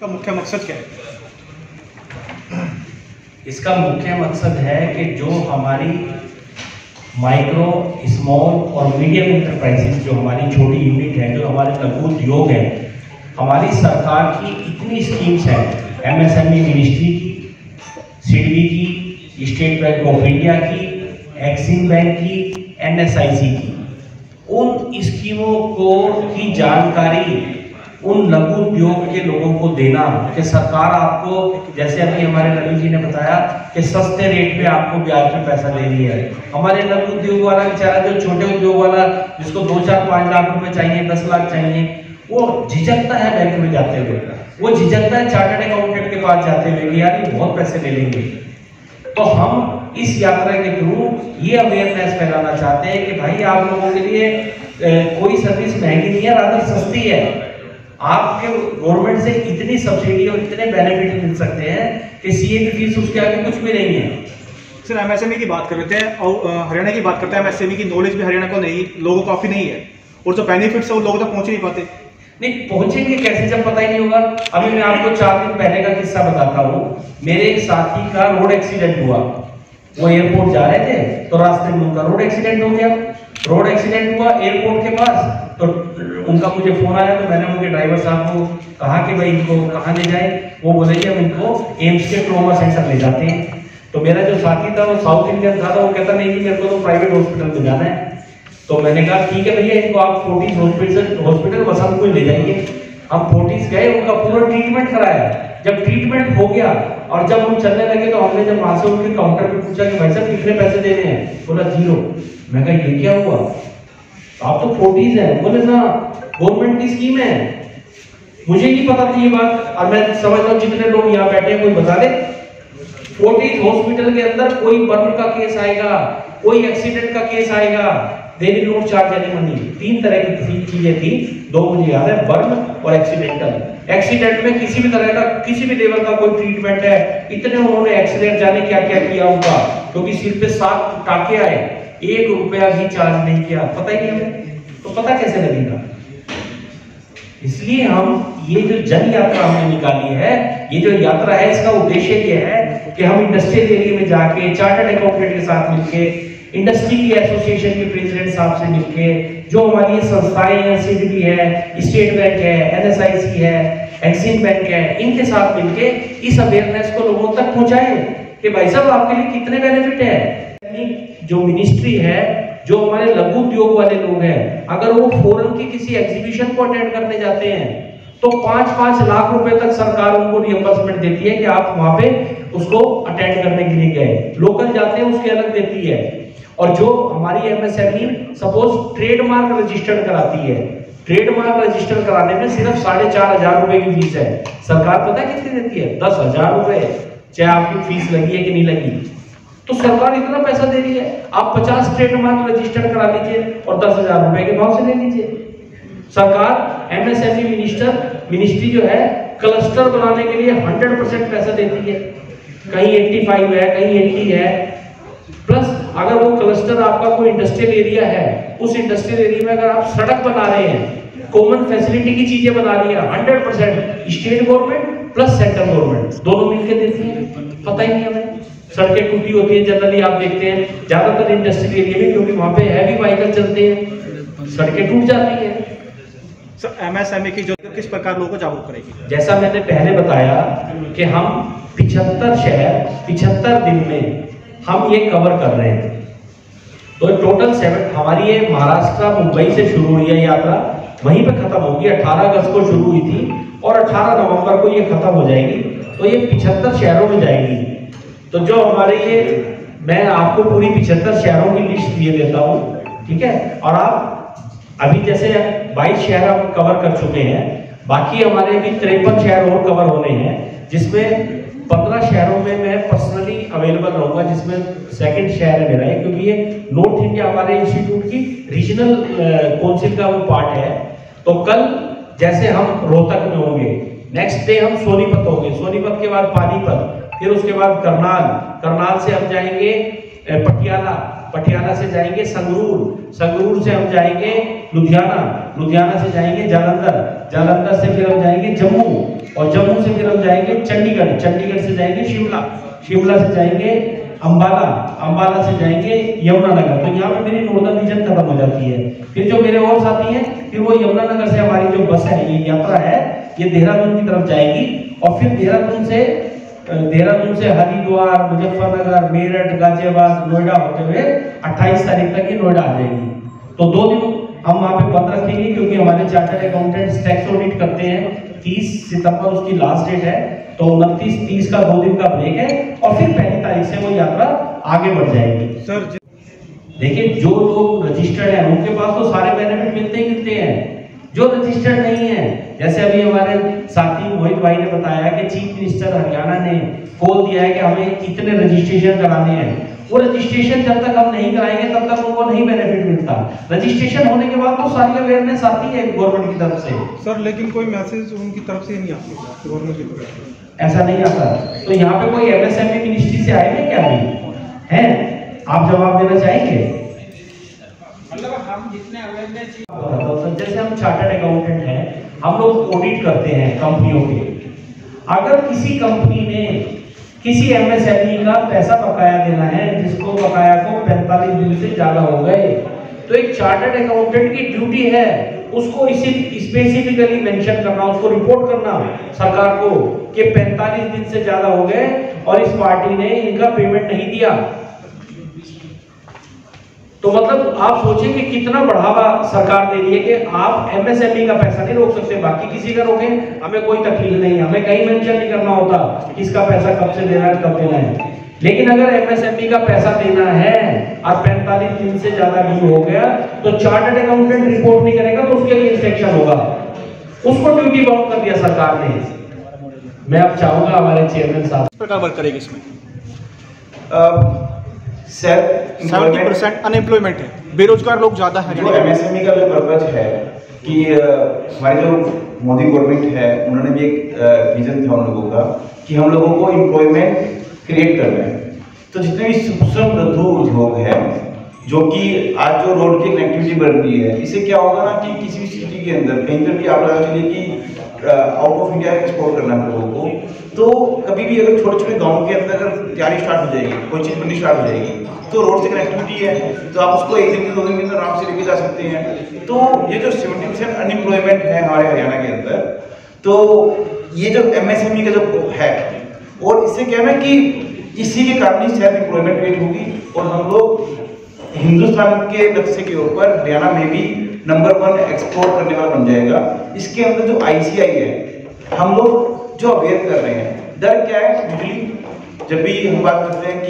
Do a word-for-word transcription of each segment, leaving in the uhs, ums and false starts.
इसका मुख्य मकसद क्या है? इसका मुख्य मकसद है कि जो हमारी माइक्रो, स्मॉल और मीडियम इंटरप्राइजेज, जो हमारी छोटी यूनिट है, जो हमारे लघु उद्योग है, हमारी सरकार की इतनी स्कीम्स हैं, एमएसएमई मिनिस्ट्री की, सीडबी की, स्टेट बैंक ऑफ इंडिया की, एक्सिम बैंक की, एनएसआईसी की, उन स्कीमों को की जानकारी उन लघु उद्योग के लोगों को देना कि सरकार आपको, जैसे अभी हमारे रवि जी ने बताया कि सस्ते रेट पे आपको ब्याज पे पैसा दे रही है। हमारे लघु उद्योग वाला बेचारा, जो छोटे उद्योग वाला जिसको दो चार पाँच लाख रुपए चाहिए, दस लाख चाहिए, वो झिझकता है बैंक में जाते हुए, वो झिझकता है चार्टर्ड अकाउंटेंट के पास जाते हुए कि यार ये बहुत पैसे ले लेंगे। तो हम इस यात्रा के थ्रू ये अवेयरनेस फैलाना चाहते हैं कि भाई आप लोगों के लिए ए, कोई सर्विस महंगी नहीं है, रादर सस्ती है। आपके गवर्नमेंट से इतनी सब्सिडी और इतने बेनिफिट मिल सकते हैं कि सीए की फीस उसके आगे कुछ भी नहीं है। सर, एमएसएमई की बात कर रहे थे और हरियाणा की बात करते हैं, एमएसएमई की नॉलेज भी हरियाणा को नहीं, लोगों को काफ़ी नहीं है, और जो बेनिफिट्स है वो लोगों तक पहुँच नहीं पाते। नहीं पहुंचेंगे कैसे जब पता ही नहीं होगा। अभी मैं आपको चार दिन पहले का किस्सा बताता हूँ। मेरे एक साथी का रोड एक्सीडेंट हुआ, वो एयरपोर्ट जा रहे थे तो रास्ते में उनका रोड एक्सीडेंट हो गया। रोड एक्सीडेंट हुआ एयरपोर्ट के पास, तो उनका मुझे फोन आया, तो मैंने उनके ड्राइवर साहब को कहा कि भाई इनको कहाँ ले जाए। वो बोले कि हम इनको एम्स के ट्रॉमा सेंटर ले जाते हैं। तो मेरा जो साथी था वो साउथ इंडियन था, तो वो कहता नहीं जी मेरे को तो प्राइवेट हॉस्पिटल में जाना है। तो मैंने कहा ठीक है भैया, इनको आप फोर्टिस हॉस्पिटल हॉस्पिटल वसंत को ले जाइए। हम फोर्टिस गए, उनका पूरा ट्रीटमेंट कराया। जब ट्रीटमेंट हो गया और जब हम चलने लगे तो हमने जब वहां से उनके काउंटर पे पूछा कि भाई साहब कितने पैसे देने हैं, बोला जीरो। मैं कहा ये क्या हुआ, आप तो फोर्टिस है। बोले ना गवर्नमेंट की स्कीम है। मुझे नहीं पता थी ये बात, और मैं समझता हूँ जितने लोग यहाँ बैठे हैं कोई बता दे। फोर्टिस हॉस्पिटल के अंदर कोई बर्न का केस आएगा, कोई एक्सीडेंट का केस आएगा, they will not charge any money. तीन तरह की चीजें थी, दो मुझे याद है, बर्न और एक्सीडेंटल। एक्सीडेंट में किसी भी तरह का, किसी भी लेवल का कोई ट्रीटमेंट है, इतने उन्होंने एक्सीडेंट जाने क्या क्या किया उनका, क्योंकि सिर पे सात टाके आए, एक रुपया भी चार्ज नहीं किया। पता ही नहीं हमें, तो पता कैसे लगेगा। इसलिए हम ये जो जन यात्रा हमने निकाली है, ये जो यात्रा है, इसका उद्देश्य ये है कि हम इंडस्ट्रियल एरिया में जाके चार्टर्ड अकाउंटेंट के साथ मिलके, इंडस्ट्री की एसोसिएशन के प्रेसिडेंट साहब से मिलके, जो हमारी संस्थाएं हैं, सीडबी है, स्टेट बैंक है, एनएसआईसी है, एक्सिम बैंक है, इनके साथ मिलके इस अवेयरनेस को लोगों तक पहुंचाएं कि भाई साहब आपके लिए कितने बेनिफिट है। जो मिनिस्ट्री है, जो हमारे लघु उद्योग वाले लोग हैं, अगर वो फॉरेन की किसी एग्जीबिशन को अटेंड करने जाते हैं तो पांच पांच लाख रुपए तक सरकार उनको रियंबर्समेंट देती है कि आप वहां पे उसको अटेंड करने के लिए गए। लोकल जाते हैं उसकी अलग देती है। और जो हमारी एमएसएमई सपोज ट्रेडमार्क रजिस्टर्ड कराती है, ट्रेडमार्क रजिस्टर कराने में सिर्फ साढ़े चार हजार रुपए की फीस है। सरकार पता है कितनी देती है? दस हजार रुपए, चाहे आपकी फीस लगी है कि नहीं लगी। तो सरकार इतना पैसा दे रही है, आप पचास ट्रेडमार्क रजिस्टर करा लीजिए और दस हजार रुपए के भाव से ले लीजिए। सरकार एमएसएमई मिनिस्टर मिनिस्ट्री जो है क्लस्टर बनाने के लिए हंड्रेड परसेंट पैसा देती है। कहीं पचासी है, कहीं अस्सी है। प्लस अगर वो क्लस्टर आपका कोई इंडस्ट्रियल एरिया है, उस इंडस्ट्रियल एरिया में अगर आप सड़क बना रहे हैं, कॉमन फैसिलिटी की चीजें बना रही है, hundred percent state government plus central government दोनों मिलकर देती है। पता ही नहीं हमें। सड़कें टूटी होती है जनरली, आप देखते हैं ज्यादातर इंडस्ट्रियल एरिया में, क्योंकि वहां पे हैवी व्हीकल चलते हैं, सड़कें टूट जाती है। सर, एमएसएमई की जो किस प्रकार लोगों को जागरूक करेगी? जैसा मैंने पहले बताया कि हम पिछहत्तर शहर पिछहत्तर दिन में हम ये कवर कर रहे हैं। तो टोटल सेवन, हमारी ये महाराष्ट्र मुंबई से शुरू हुई है यात्रा, वहीं पे खत्म होगी। अठारह अगस्त को शुरू हुई थी और अठारह नवंबर को ये खत्म हो जाएगी। तो ये पिछहत्तर शहरों में जाएगी। तो जो हमारे ये, मैं आपको पूरी पिछहत्तर शहरों की लिस्ट दिए देता हूँ, ठीक है। और आप अभी जैसे बाईस शहर हम कवर कर चुके हैं, बाकी हमारे भी तिरपन शहर और कवर होने हैं, जिसमें पंद्रह शहरों में मैं पर्सनली अवेलेबल रहूंगा, जिसमें सेकंड शहर है मेरा, क्योंकि ये नॉर्थ इंडिया हमारे इंस्टीट्यूट की रीजनल काउंसिल का वो पार्ट है। तो कल जैसे हम रोहतक में होंगे, नेक्स्ट डे हम सोनीपत होंगे, सोनीपत के बाद पानीपत, फिर उसके बाद करनाल, करनाल से हम जाएंगे पटियाला, पटियाला से जाएंगे संगरूर, संगरूर से हम जाएंगे लुधियाना, लुधियाना से जाएंगे जालंधर, जालंधर से फिर हम जाएंगे जम्मू, और जम्मू से फिर हम जाएंगे चंडीगढ़, चंडीगढ़ से जाएंगे शिमला, शिमला से जाएंगे अंबाला, अंबाला से जाएंगे यमुनानगर। तो यहाँ पे मेरी नॉर्दर्न रीजन खत्म हो जाती है। फिर जो मेरे और साथी हैं, फिर वो यमुनानगर से हमारी जो बस है, ये यात्रा है, ये देहरादून की तरफ जाएगी और फिर देहरादून से देहरादून से हरिद्वार, मुजफ्फरनगर, मेरठ, गाजियाबाद, नोएडा होते हुए अट्ठाईस तारीख तक ये नोएडा आ जाएगी। तो दो दिन हम वहाँ पे बंद रखेंगे क्योंकि हमारे चार्टर्ड अकाउंटेंट्स टैक्स ऑडिट करते हैं। तीस सितंबर उसकी लास्ट डेट है, तो उनतीस तीस का दो दिन का ब्रेक है और फिर पहली तारीख से वो यात्रा आगे बढ़ जाएगी। सर देखिए, जो लोग रजिस्टर्ड हैं उनके पास तो सारे बेनिफिट मिलते ही मिलते हैं। जो रजिस्टर्ड नहीं है, जैसे अभी हमारे साथी मोहित भाई ने बताया कि चीफ मिनिस्टर हरियाणा ने खोल दिया है कि हमें इतने रजिस्ट्रेशन कराने हैं। वो रजिस्ट्रेशन जब तक हम नहीं कराएंगे तब तक उनको नहीं बेनिफिट मिलता। रजिस्ट्रेशन होने के बाद तो सारी अवेयरनेस आती है गवर्नमेंट की तरफ से। सर लेकिन कोई मैसेज उनकी तरफ से नहीं आती गवर्नमेंट की तरफ से, ऐसा नहीं आता। तो यहाँ पे कोई एमएसएमई मिनिस्ट्री से आए हैं क्या अभी हैं? आप जवाब देना चाहेंगे? मतलब हम जितने अवेयरनेस, जैसे हम चार्टर्ड अकाउंटेंट हैं, हम लोग ऑडिट करते हैं कंपनियों के। अगर किसी कंपनी ने किसी एमएसएमई का पैसा बकाया देना है जिसको बकाया को पैंतालीस दिन से ज्यादा हो गए, तो एक चार्टर्ड अकाउंटेंट की ड्यूटी है उसको इसी स्पेसिफिकली मेंशन करना, उसको रिपोर्ट करना सरकार को कि पैंतालीस दिन से ज्यादा हो गए और इस पार्टी ने इनका पेमेंट नहीं दिया। तो मतलब आप सोचिए कि कितना बढ़ावा सरकार दे रही है कि आप एमएसएमई का पैसा नहीं रोक सकते, बाकी किसी का रोकें, हमें कोई तकलीफ नहीं, हमें कहीं मेंशन नहीं करना होता किसका पैसा कब से देना है कब देना है। लेकिन अगर एमएसएमई का पैसा देना है और पैंतालीस दिन से ज्यादा ड्यू हो गया तो चार्टर्ड अकाउंटेंट रिपोर्ट नहीं करेगा तो उसके लिए इंस्ट्रक्शन होगा, उसको ड्यूटी बाउंड कर दिया सरकार ने। मैं अब चाहूंगा हमारे चेयरमैन साहब किस प्रकार वर्क करेगी इसमें? सेवेंटी परसेंट अनएम्प्लॉयमेंट है, बेरोजगार लोग ज्यादा है। जो एमएसएमई का जो पर्पज है कि हमारे जो मोदी गवर्नमेंट है उन्होंने भी एक विजन था उन लोगों का कि हम लोगों को एम्प्लॉयमेंट क्रिएट करना है। तो जितने भी सूक्ष्म लघु उद्योग है जो कि आज जो रोड की कनेक्टिविटी बढ़ रही है, इससे क्या होगा ना कि किसी भी सिटी के अंदर कहीं पर भी आप लगा चलिए कि आउट ऑफ इंडिया एक्सपोर्ट करना है लोगों को, तो कभी भी अगर छोटे छोटे गांव के अंदर अगर तैयारी स्टार्ट हो जाएगी, कोई चीज़ बननी स्टार्ट हो जाएगी, तो रोड से कनेक्टिविटी है तो आप उसको एक दिन के दो दिन के अंदर आराम से लेके जा सकते हैं। तो ये जो सेवेंटी परसेंट अनएम्प्लॉयमेंट है हमारे हरियाणा के अंदर, तो ये जो एमएसएमई का जो है, और इससे क्या है ना कि इसी के कारण ही सेल्फ एम्प्लॉयमेंट क्रिएट होगी और हम लोग हिंदुस्तान के नक्शे के ऊपर हरियाणा में भी नंबर वन एक्सपोर्ट करने वाला बन जाएगा। इसके अंदर जो आईसीआई है, हम लोग जो अवेयर कर रहे हैं, डर क्या है यूजली जब भी हम बात करते हैं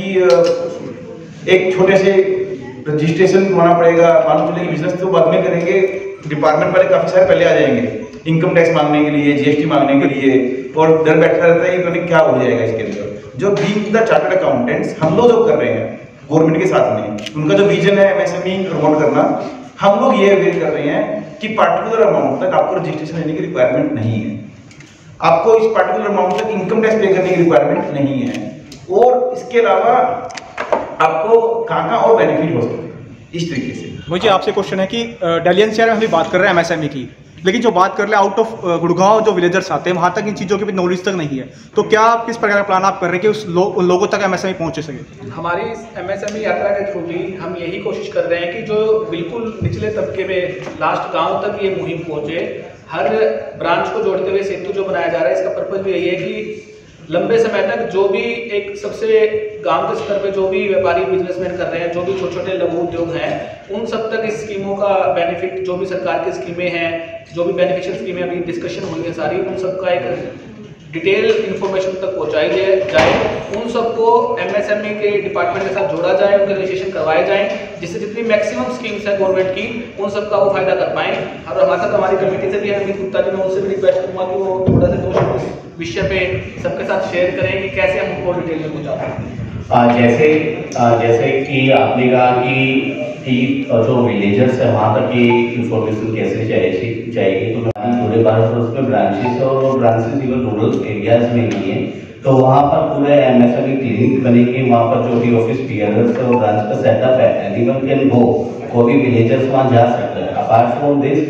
कि एक छोटे से रजिस्ट्रेशन करवाना पड़ेगा, मालूम चलेगी बिजनेस तो बाद में करेंगे, डिपार्टमेंट वाले काफी सारे पहले आ जाएंगे इनकम टैक्स मांगने के लिए, जीएसटी मांगने के लिए, और डर बैठा रहता है कि क्या हो जाएगा इसके अंदर। जो बीइंग द चार्टर्ड अकाउंटेंट्स हम लोग जो कर रहे हैं गवर्नमेंट के साथ में, उनका जो विजन है एमएसएमई प्रमोट करना, हम लोग ये अवेयर कर रहे हैं कि पार्टिकुलर अमाउंट तक आपको रजिस्ट्रेशन लेने की रिक्वायरमेंट नहीं है, आपको इस पार्टिकुलर अमाउंट तक इनकम टैक्स पे करने की रिक्वायरमेंट नहीं है, और इसके अलावा आपको कहाँ कहाँ और बेनिफिट हो सकते हैं इस तरीके से। मुझे आपसे क्वेश्चन है कि दिल्ली एनसीआर में हम भी बात कर रहे हैं एमएसएमई की, लेकिन जो बात कर रहे हैं आउट ऑफ गुड़गांव जो विलेजर्स आते हैं वहाँ तक इन चीज़ों की भी नॉलेज तक नहीं है, तो क्या आप किस प्रकार का प्लान आप कर रहे हैं कि उस लो, उन लोगों तक एमएसएमई पहुँच सके? हमारी इस एमएसएमई यात्रा के थ्रू भी हम यही कोशिश कर रहे हैं कि जो बिल्कुल निचले तबके में लास्ट गांव तक ये मुहिम पहुँचे। हर ब्रांच को जोड़ते हुए सेतु जो बनाया जा रहा है, इसका पर्पज भी यही है कि लंबे समय तक जो भी एक सबसे गांव के स्तर पे जो भी व्यापारी बिजनेसमैन कर रहे हैं, जो भी छोटे छोटे लघु उद्योग हैं, उन सब तक इस स्कीमों का बेनिफिट, जो भी सरकार की स्कीमें हैं, जो भी बेनिफिशियल स्कीमें अभी डिस्कशन हुई है सारी, उन सब का एक डिटेल इन्फॉर्मेशन तक पहुंचाई जाए, उन सबको एमएसएमई के डिपार्टमेंट के साथ जोड़ा जाए, उनके रजिस्ट्रेशन करवाए जाएं, जिससे जितनी मैक्सिमम स्कीम्स हैं गवर्नमेंट की उन सबका वो फायदा कर पाएं। और हमारे साथ हमारी कमेटी से भी है अमित गुप्ता जी, मैं उनसे भी रिक्वेस्ट करूँगा कि वो थोड़ा सा दो विषय पे सबके साथ शेयर करें कि कैसे हम उनको डिटेल में पहुँचा सकते हैं। जैसे जैसे कि आपने कहा कि जो विलेजर्स है वहाँ तक की इंफॉर्मेशन कैसे जाएगी जाएगी तो पूरे भारत वर्ष में ब्रांचेस और ब्रांचेस इवन रूरल एरियाज में भी है, तो वहाँ पर पूरे एमएसएमई क्लिनिक बनेगी, वहाँ पर जो भी ऑफिस पीआरएस और ब्रांच का सेटअप है, एनीवन कैन गो, कोई भी विलेजर्स वहाँ जा सकते हैं। अपार्ट फ्रॉम दिस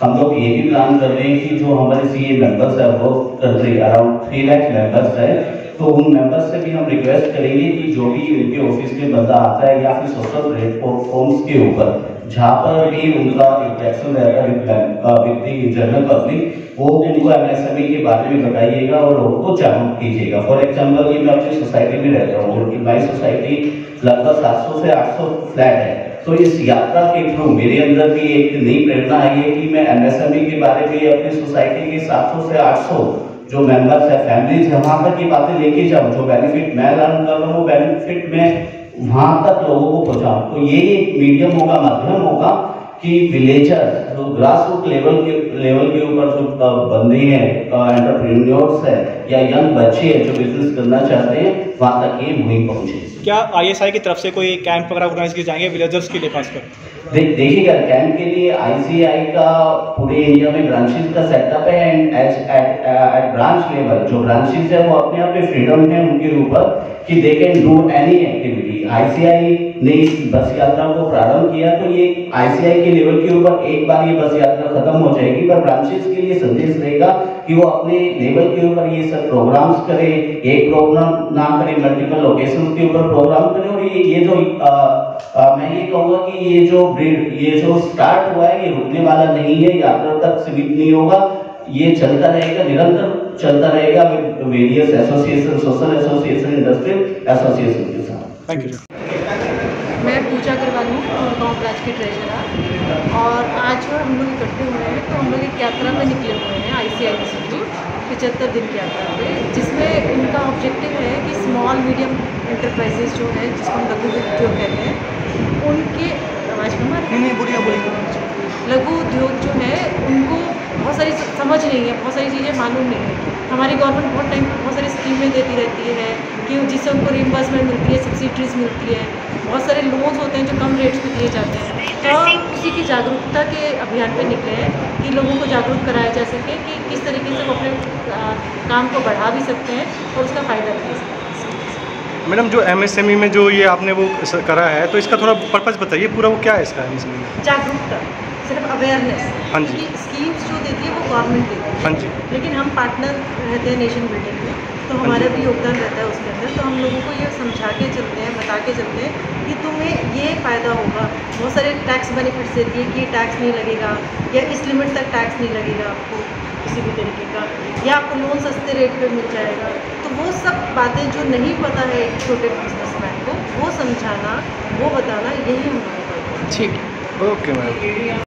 हम लोग ये भी प्लान कर रहे हैं कि जो हमारे सी ए मेंबर्स है वो country around three lakh members है, तो उन मेंबर्स से भी हम रिक्वेस्ट करेंगे कि जो भी उनके ऑफिस में बंदा आता है या फिर सोशल प्लेटफॉर्म्स के ऊपर जहाँ पर भी उनका इंटरेक्शन रहता है विद द जनरल पब्लिक, वो उनको एमएसएमई के बारे में बताइएगा और लोगों को जागरूक कीजिएगा। फॉर एग्जांपल कि मैं अपनी सोसाइटी में रहता हूँ और हमारी सोसाइटी लगभग सात सौ से आठ सौ फ्लैट है, तो इस यात्रा के थ्रू मेरे अंदर भी एक नई प्रेरणा आई है कि मैं एमएसएमई के बारे में अपनी सोसाइटी के सात सौ से आठ सौ जो मेंबर्स है, फैमिलीज है, वहाँ तक की बातें लेके जाऊँ। जो बेनिफिट मैं लर्न कर रहा हूँ वो बेनिफिट मैं वहाँ तक लोगों को पहुँचाऊँ। तो ये एक मीडियम होगा, माध्यम होगा कि विलेजर जो ग्रास रूट लेवल के लेवल के ऊपर जो बंदे हैं, एंटरप्रेन्योर्स है या यंग बच्चे हैं जो बिजनेस करना चाहते हैं, वहाँ तक ये मुहिम पहुँचे। क्या आईएसआई की तरफ से कोई कैंप वगैरह ऑर्गेनाइज किए जाएंगे विलेजर्स के लिए खासकर? देख देखिएगा कैंप के लिए आईसीआई का पूरे इंडिया में ब्रांचेस का सेटअप है and at at branch level जो ब्रांचेस है वो अपने आप में फ्रीडम है उनके ऊपर कि they can do any activity. ICI ने इस बस यात्रा को प्रारंभ किया तो ये आईसीआई के लेवल के ऊपर एक बार ये बस यात्रा खत्म हो जाएगी, पर ब्रांचेस के लिए संदेश रहेगा कि वो अपने लेवल के ऊपर ये सब प्रोग्राम्स करे, एक प्रोग्राम ना करे, मल्टीपल लोकेशंस के ऊपर प्रोग्राम करे। और ये ये जो आ, आ, मैं ये कहूँगा कि ये जो ये जो स्टार्ट हुआ है ये रुकने वाला नहीं है, यात्रा तक सीमित नहीं होगा, ये चलता रहेगा, निरंतर चलता रहेगा various association, social association, industrial association के साथ। Thank you. मैं पूजा अग्रवाल हूँ, गुड़गांव ब्रांच की ट्रेजरर, और आज जो हम लोग इकट्ठे हुए हैं तो हम लोग एक यात्रा में निकले हुए हैं आईसीआई इंस्टीट्यूट पचहत्तर दिन की यात्रा पे, जिसमें उनका ऑब्जेक्टिव है कि स्मॉल मीडियम एंटरप्राइजेज जो है जिसको हम लघु उद्योग कहते हैं, उनके आवाज़ में लघु उद्योग जो है उनको बहुत सारी समझ नहीं है, बहुत सारी चीज़ें मालूम नहीं है। हमारी गवर्नमेंट बहुत टाइम बहुत सारी स्कीमें देती रहती है कि जिससे उनको रिइंबर्समेंट मिलती है, सब्सिडीज मिलती है, बहुत सारे लोन्स होते हैं जो कम रेट्स पे दिए जाते हैं। तो हम उसी की जागरूकता के अभियान पे निकले हैं कि लोगों को जागरूक कराया जा सके कि किस तरीके से वो अपने आ, काम को बढ़ा भी सकते हैं और उसका फ़ायदा भी ले सकते हैं। मैडम जो एमएसएमई में जो ये आपने वो करा है तो इसका थोड़ा पर्पस बताइए, पूरा वो क्या है इसका एमएसएमई में? जागरूकता, सिर्फ अवेयरनेस। हाँ जी। क्योंकि स्कीम्स जो देती है वो गवर्नमेंट देती है, हाँ जी, लेकिन हम पार्टनर रहते हैं नेशन बिल्डिंग में, तो हमारा भी योगदान रहता है उसके अंदर। तो हम लोगों को ये समझा के चलते हैं, बता के चलते हैं कि तुम्हें ये फ़ायदा होगा। बहुत सारे टैक्स बेनिफिट्स देती है कि ये टैक्स नहीं लगेगा या इस लिमिट तक टैक्स नहीं लगेगा आपको किसी भी तरीके का, या आपको लोन सस्ते रेट पे मिल जाएगा। तो वो सब बातें जो नहीं पता है एक छोटे बिजनेसमैन को, वो समझाना, वो बताना, यही हम लोगों का। ठीक, ओके मैम।